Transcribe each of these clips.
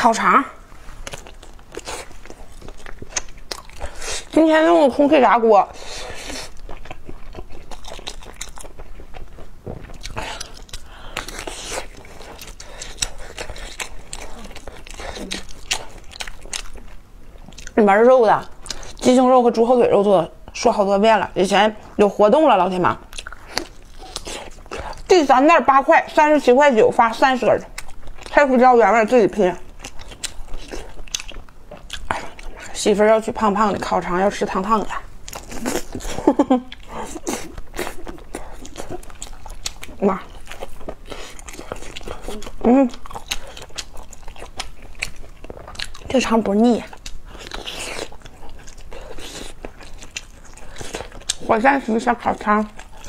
烤肠。今天用的空气炸锅。里面是肉的，鸡胸肉和猪后腿肉做的，说好多遍了。以前有活动了，老铁们。第3袋8块，37块9发30根，黑胡椒原味自己拼。媳妇儿要去胖胖的，烤肠要吃烫烫的。哇，这肠不腻。火山石小烤肠，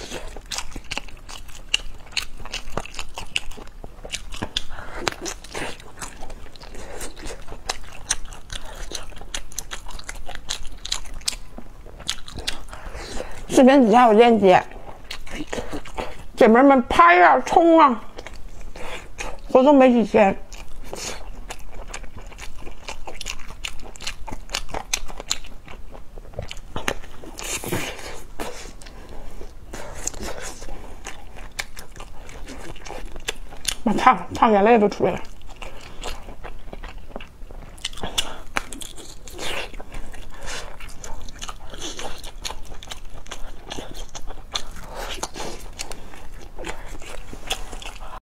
视频底下有链接，姐妹们拍呀，冲啊！活动没几天。烫眼泪都出来了。